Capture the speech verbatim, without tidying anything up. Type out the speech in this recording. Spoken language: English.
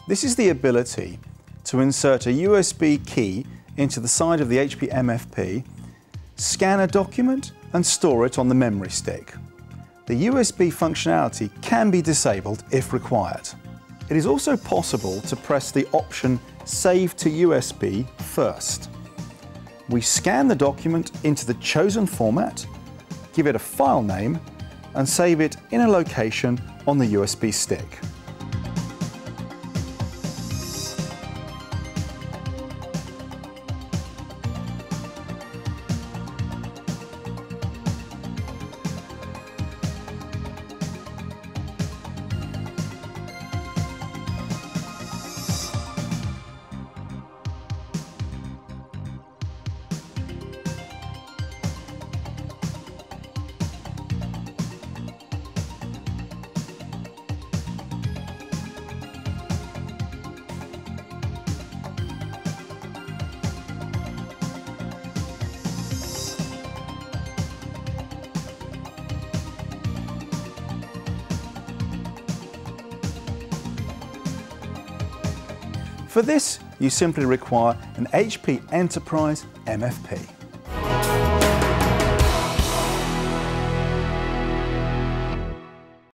This is the ability to insert a U S B key into the side of the H P M F P, scan a document and store it on the memory stick. The U S B functionality can be disabled if required. It is also possible to press the option Save to U S B first. We scan the document into the chosen format, give it a file name, and save it in a location on the U S B stick. For this, you simply require an H P Enterprise M F P.